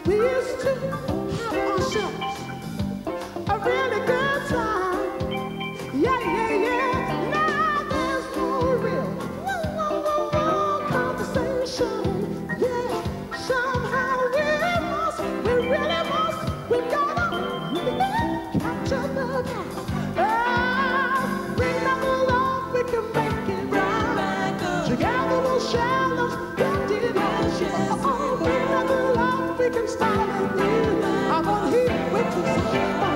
We used to have ourselves a really good time. Yeah, yeah, yeah. Now there's no real conversation. Yeah, somehow we really must, we gotta capture the night. Bring back the love, we can make it right. Together we'll share the devotion. Oh, bring back the love, we can start it new. I'm on here with you.